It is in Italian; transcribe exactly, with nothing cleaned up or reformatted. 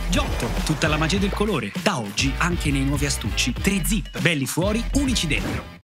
Giotto, tutta la magia del colore. Da oggi anche nei nuovi astucci tre zip, belli fuori, unici dentro.